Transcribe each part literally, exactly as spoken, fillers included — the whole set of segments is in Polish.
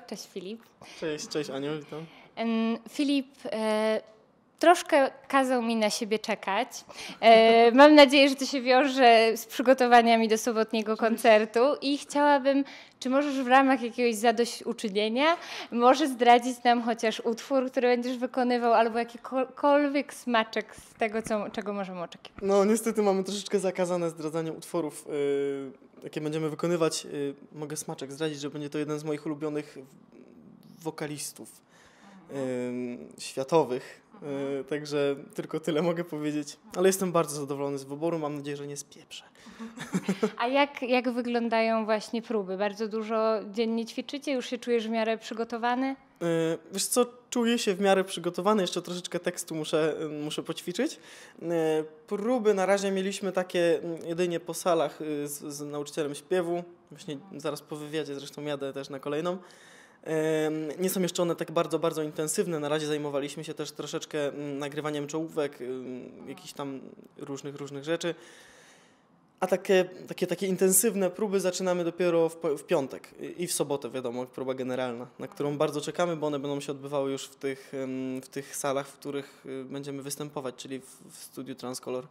Cześć Filip. Cześć, cześć Aniu, witam. Filip e, troszkę kazał mi na siebie czekać. E, mam nadzieję, że to się wiąże z przygotowaniami do sobotniego koncertu i chciałabym, czy możesz w ramach jakiegoś zadośćuczynienia może zdradzić nam chociaż utwór, który będziesz wykonywał, albo jakikolwiek smaczek z tego, co, czego możemy oczekiwać? No niestety mamy troszeczkę zakazane zdradzanie utworów, yy, jakie będziemy wykonywać. Yy, mogę smaczek zdradzić, że będzie to jeden z moich ulubionych wokalistów yy, światowych. Yy, także tylko tyle mogę powiedzieć. Ale jestem bardzo zadowolony z wyboru. Mam nadzieję, że nie spieprzę. A jak, jak wyglądają właśnie próby? Bardzo dużo dziennie ćwiczycie? Już się czujesz w miarę przygotowany? Yy, wiesz co, czuję się w miarę przygotowany. Jeszcze troszeczkę tekstu muszę, muszę poćwiczyć. Yy, próby na razie mieliśmy takie jedynie po salach yy, z, z nauczycielem śpiewu. Właśnie zaraz po wywiadzie zresztą jadę też na kolejną. Nie są jeszcze one tak bardzo, bardzo intensywne. Na razie zajmowaliśmy się też troszeczkę nagrywaniem czołówek, jakichś tam różnych, różnych rzeczy. A takie, takie, takie intensywne próby zaczynamy dopiero w, w piątek i w sobotę, wiadomo, próba generalna, na którą bardzo czekamy, bo one będą się odbywały już w tych, w tych salach, w których będziemy występować, czyli w, w studiu Transcolor.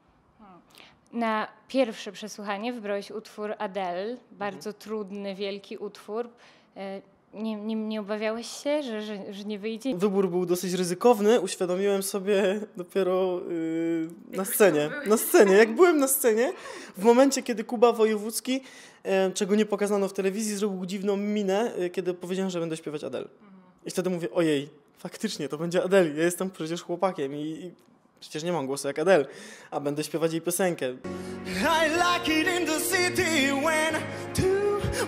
Na pierwsze przesłuchanie wybrałeś utwór Adele, bardzo mhm. trudny, wielki utwór. Nie, nie, nie obawiałeś się, że, że, że nie wyjdzie? Wybór był dosyć ryzykowny, uświadomiłem sobie dopiero yy, na scenie. Na scenie, jak byłem na scenie, w momencie, kiedy Kuba Wojewódzki, yy, czego nie pokazano w telewizji, zrobił dziwną minę, yy, kiedy powiedziałem, że będę śpiewać Adele. I wtedy mówię, ojej, faktycznie to będzie Adele, ja jestem przecież chłopakiem i, i przecież nie mam głosu jak Adele, a będę śpiewać jej piosenkę. I like it in the city when two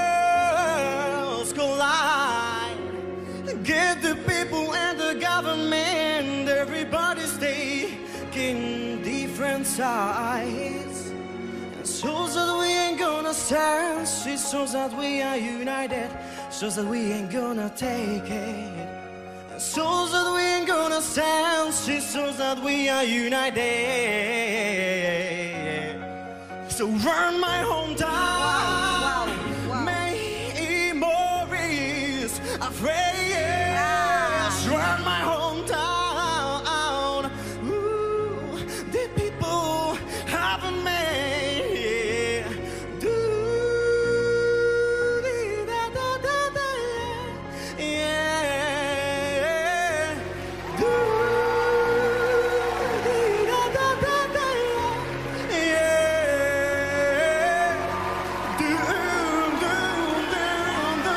worlds collide. Get the people and the government, everybody's taking different sides. And so that we ain't gonna stand, it shows that we are united, shows that we ain't gonna take it. And so that we ain't gonna stand, it shows that we are united. So run my hometown, wow, wow, wow. Memories of rage, ah. Run my hometown. Ooh, the people haven't made. Do da da da da, yeah. Do da da da da, yeah. Do do do do,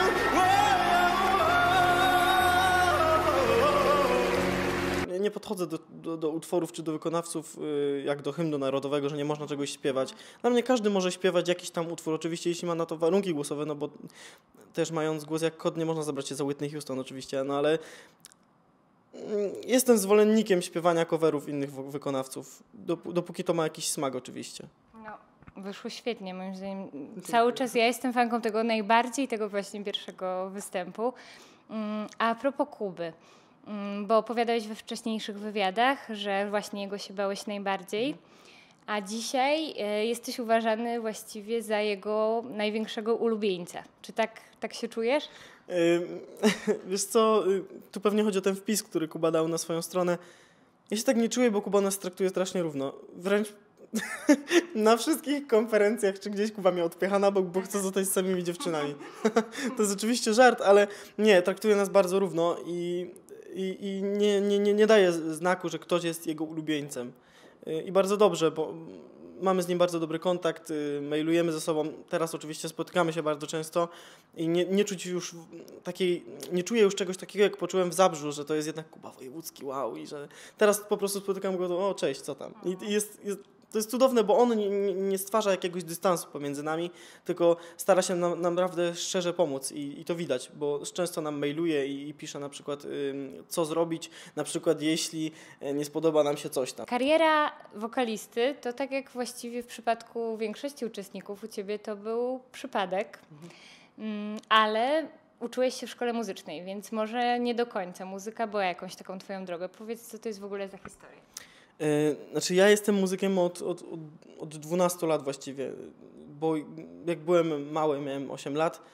whoa. Nie podchodzę do, do, do utworów czy do wykonawców y, jak do hymnu narodowego, że nie można czegoś śpiewać. Dla mnie każdy może śpiewać jakiś tam utwór, oczywiście jeśli ma na to warunki głosowe, no bo też mając głos jak kot nie można zabrać się za Whitney Houston oczywiście, no ale y, jestem zwolennikiem śpiewania coverów innych wykonawców, dop dopóki to ma jakiś smak oczywiście. No, wyszło świetnie moim zdaniem. Cały czas ja jestem fanką tego najbardziej, tego właśnie pierwszego występu. A propos Kuby, bo opowiadałeś we wcześniejszych wywiadach, że właśnie jego się bałeś najbardziej, a dzisiaj jesteś uważany właściwie za jego największego ulubieńca. Czy tak, tak się czujesz? Wiesz co, tu pewnie chodzi o ten wpis, który Kuba dał na swoją stronę. Ja się tak nie czuję, bo Kuba nas traktuje strasznie równo. Wręcz na wszystkich konferencjach, czy gdzieś Kuba mnie odpycha na bok, bo chce zostać z samymi dziewczynami. To jest oczywiście żart, ale nie, traktuje nas bardzo równo i, i, i nie, nie, nie, nie daje znaku, że ktoś jest jego ulubieńcem. I bardzo dobrze, bo mamy z nim bardzo dobry kontakt, mailujemy ze sobą, teraz oczywiście spotykamy się bardzo często i nie, nie czuć już takiej, nie czuję już czegoś takiego, jak poczułem w Zabrzu, że to jest jednak Kuba Wojewódzki, wow, i że teraz po prostu spotykam go, to o cześć, co tam. I, i jest, jest to jest cudowne, bo on nie, nie stwarza jakiegoś dystansu pomiędzy nami, tylko stara się nam naprawdę szczerze pomóc i, i to widać, bo często nam mailuje i, i pisze na przykład, y, co zrobić, na przykład jeśli nie spodoba nam się coś tam. Kariera wokalisty to tak jak właściwie w przypadku większości uczestników u Ciebie to był przypadek, mhm. mm, ale uczyłeś się w szkole muzycznej, więc może nie do końca muzyka była jakąś taką Twoją drogą. Powiedz, co to jest w ogóle za historia? Znaczy ja jestem muzykiem od, od, od dwunastu lat właściwie, bo jak byłem mały, miałem osiem lat,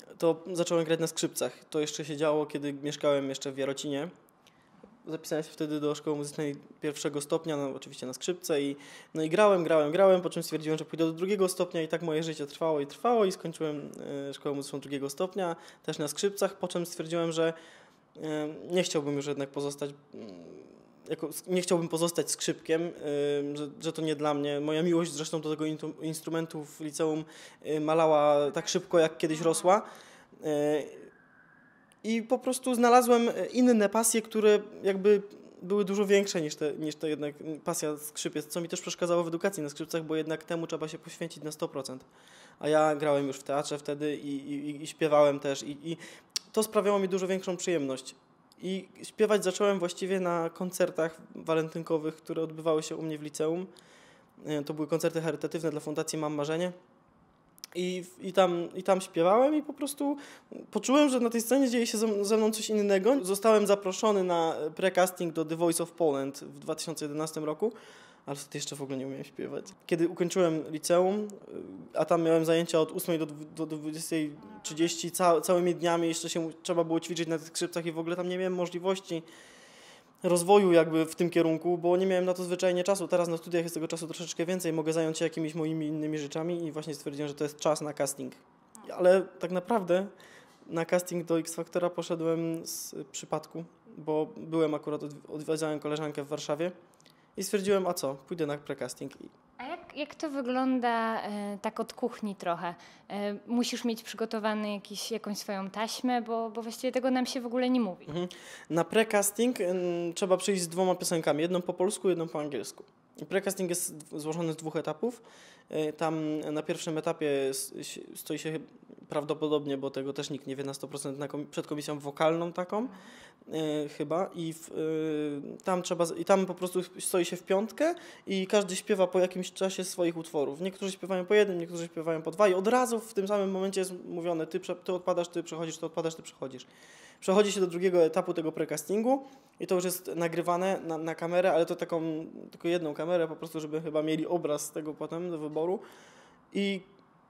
to zacząłem grać na skrzypcach. To jeszcze się działo, kiedy mieszkałem jeszcze w Jarocinie. Zapisałem się wtedy do szkoły muzycznej pierwszego stopnia, no, oczywiście na skrzypce i, no i grałem, grałem, grałem, po czym stwierdziłem, że pójdę do drugiego stopnia i tak moje życie trwało i trwało i skończyłem e, szkołę muzyczną drugiego stopnia, też na skrzypcach, po czym stwierdziłem, że e, nie chciałbym już jednak pozostać, jako, nie chciałbym pozostać skrzypkiem, e, że, że to nie dla mnie. Moja miłość zresztą do tego instrumentu w liceum e, malała tak szybko, jak kiedyś rosła. E, I po prostu znalazłem inne pasje, które jakby były dużo większe niż te, niż to jednak pasja skrzypiec, co mi też przeszkadzało w edukacji na skrzypcach, bo jednak temu trzeba się poświęcić na sto procent. A ja grałem już w teatrze wtedy i, i, i śpiewałem też i, i to sprawiało mi dużo większą przyjemność. I śpiewać zacząłem właściwie na koncertach walentynkowych, które odbywały się u mnie w liceum. To były koncerty charytatywne dla Fundacji Mam Marzenie. I, i, tam, I tam śpiewałem i po prostu poczułem, że na tej scenie dzieje się ze, ze mną coś innego. Zostałem zaproszony na pre-casting do The Voice of Poland w dwa tysiące jedenastym roku, ale wtedy jeszcze w ogóle nie umiałem śpiewać. Kiedy ukończyłem liceum, a tam miałem zajęcia od ósmej do, do, do dwudziestej trzydzieści, ca, całymi dniami jeszcze się trzeba było ćwiczyć na tych skrzypcach i w ogóle tam nie miałem możliwości rozwoju jakby w tym kierunku, bo nie miałem na to zwyczajnie czasu. Teraz na studiach jest tego czasu troszeczkę więcej, mogę zająć się jakimiś moimi innymi rzeczami i właśnie stwierdziłem, że to jest czas na casting. Ale tak naprawdę na casting do X Factora poszedłem z przypadku, bo byłem akurat, odwiedzałem koleżankę w Warszawie i stwierdziłem, a co, pójdę na precasting. A jak, jak to wygląda e, tak od kuchni trochę? E, musisz mieć przygotowany jakiś, jakąś swoją taśmę, bo, bo właściwie tego nam się w ogóle nie mówi. Mhm. Na precasting y, trzeba przyjść z dwoma piosenkami, jedną po polsku, jedną po angielsku. Precasting jest złożony z dwóch etapów. Y, tam na pierwszym etapie stoi się prawdopodobnie, bo tego też nikt nie wie na sto procent, na kom- przed komisją wokalną taką y, chyba i w, y, tam trzeba i tam po prostu stoi się w piątkę i każdy śpiewa po jakimś czasie swoich utworów. Niektórzy śpiewają po jednym, niektórzy śpiewają po dwa i od razu w tym samym momencie jest mówione ty, ty odpadasz, ty przechodzisz, ty odpadasz, ty przechodzisz. Przechodzi się do drugiego etapu tego precastingu i to już jest nagrywane na, na kamerę, ale to taką tylko jedną kamerę po prostu, żeby chyba mieli obraz tego potem do wyboru i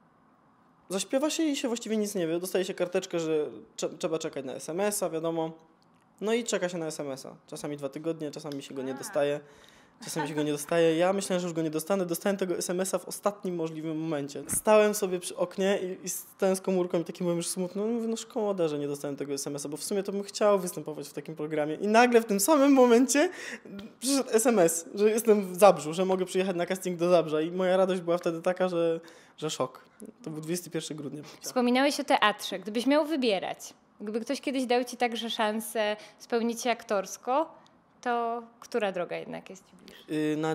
zaśpiewa się i się właściwie nic nie wie. Dostaje się karteczkę, że cze- trzeba czekać na es em es a, wiadomo. No i czeka się na es em es a. Czasami dwa tygodnie, czasami się go nie dostaje. Czasami się go nie dostaje. Ja myślałem, że już go nie dostanę. Dostałem tego es em es a w ostatnim możliwym momencie. Stałem sobie przy oknie i, i stałem z komórką i taki byłem już smutny. No mówię, no szkoda, że nie dostałem tego es em es a, bo w sumie to bym chciał występować w takim programie. I nagle w tym samym momencie przyszedł es em es, że jestem w Zabrzu, że mogę przyjechać na casting do Zabrza. I moja radość była wtedy taka, że, że szok. To był dwudziestego pierwszego grudnia. Wspominałeś o teatrze. Gdybyś miał wybierać, gdyby ktoś kiedyś dał ci także szansę spełnić się aktorsko, to która droga jednak jest ci bliższa? Na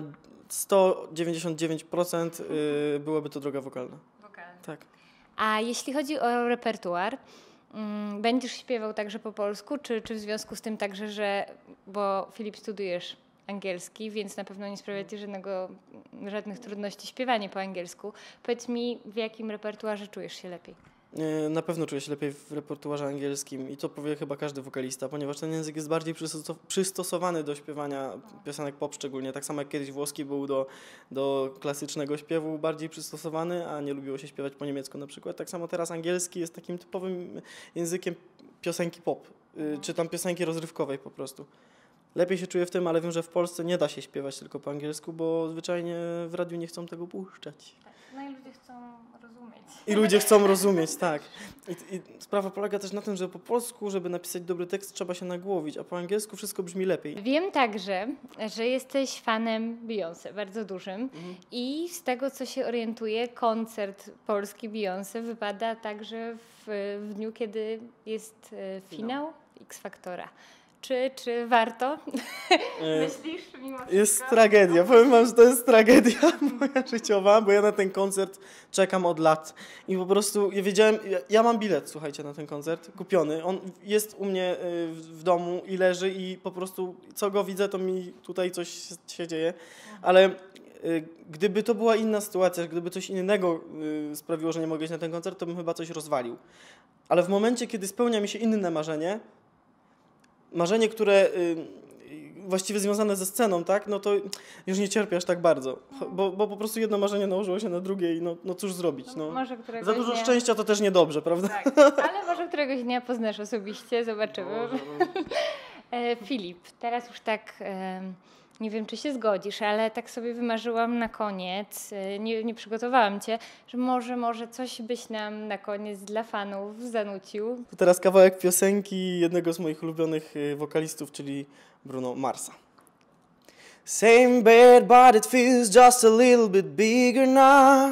sto dziewięćdziesiąt dziewięć procent byłaby to droga wokalna. Wokalna. Tak. A jeśli chodzi o repertuar, mm, będziesz śpiewał także po polsku, czy, czy w związku z tym także, że, bo Filip studiujesz angielski, więc na pewno nie sprawia ci żadnego, żadnych trudności śpiewanie po angielsku. Powiedz mi, w jakim repertuarze czujesz się lepiej? Na pewno czuję się lepiej w repertuarze angielskim i to powie chyba każdy wokalista, ponieważ ten język jest bardziej przystosowany do śpiewania piosenek pop szczególnie. Tak samo jak kiedyś włoski był do, do klasycznego śpiewu bardziej przystosowany, a nie lubiło się śpiewać po niemiecku na przykład. Tak samo teraz angielski jest takim typowym językiem piosenki pop, czy tam piosenki rozrywkowej po prostu. Lepiej się czuję w tym, ale wiem, że w Polsce nie da się śpiewać tylko po angielsku, bo zwyczajnie w radiu nie chcą tego puszczać. No i ludzie chcą rozumieć. I ludzie chcą rozumieć, tak. I, I sprawa polega też na tym, że po polsku, żeby napisać dobry tekst, trzeba się nagłowić, a po angielsku wszystko brzmi lepiej. Wiem także, że jesteś fanem Beyoncé, bardzo dużym. Mhm. I z tego, co się orientuję, koncert polski Beyoncé wypada także w, w dniu, kiedy jest e, finał X Factora. Czy, czy warto? Myślisz mimo wszystko? Jest tragedia. Powiem wam, że to jest tragedia moja życiowa, bo ja na ten koncert czekam od lat. I po prostu ja wiedziałem, ja, ja mam bilet, słuchajcie, na ten koncert, kupiony. On jest u mnie y, w, w domu i leży i po prostu co go widzę, to mi tutaj coś się dzieje. Ale y, gdyby to była inna sytuacja, gdyby coś innego y, sprawiło, że nie mogę iść na ten koncert, to bym chyba coś rozwalił. Ale w momencie, kiedy spełnia mi się inne marzenie, marzenie, które, właściwie związane ze sceną, tak, no to już nie cierpię aż tak bardzo, bo, bo po prostu jedno marzenie nałożyło się na drugie i no, no cóż zrobić, no. Może któregoś Za dużo dnia... szczęścia to też niedobrze, prawda? Tak, ale może któregoś dnia poznasz osobiście, zobaczymy. Może, no. e, Filip, teraz już tak... E, nie wiem, czy się zgodzisz, ale tak sobie wymarzyłam na koniec, nie, nie przygotowałam cię, że może, może coś byś nam na koniec dla fanów zanucił. To teraz kawałek piosenki jednego z moich ulubionych wokalistów, czyli Bruno Marsa. Same bed, but it feels just a little bit bigger now.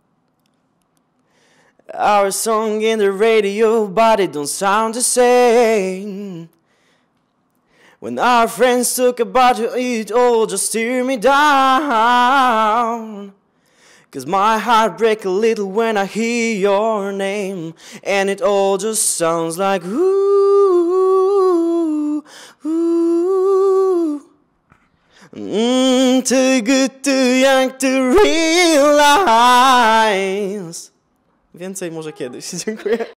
Our song in the radio, but it don't sound the same. When our friends talk about you, it all just tear me down. Cause my heart breaks a little when I hear your name. And it all just sounds like ooh, ooh. Mm, too good, too young to realize. Więcej może kiedyś. Dziękuję.